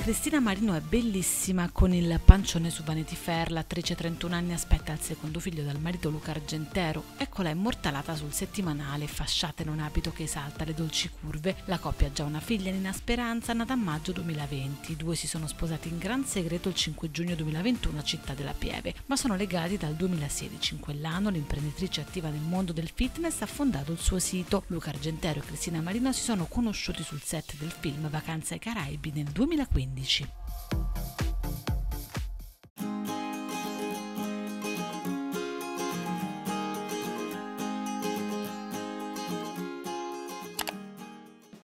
Cristina Marino è bellissima con il pancione su Vanity Fair. L'attrice 31 anni aspetta il secondo figlio dal marito Luca Argentero. Eccola immortalata sul settimanale, fasciata in un abito che esalta le dolci curve. La coppia ha già una figlia, Nina Speranza, nata a maggio 2020. I due si sono sposati in gran segreto il 5 giugno 2021 a Città della Pieve, ma sono legati dal 2016. In quell'anno l'imprenditrice attiva nel mondo del fitness ha fondato il suo sito. Luca Argentero e Cristina Marino si sono conosciuti sul set del film Vacanze ai Caraibi nel 2015.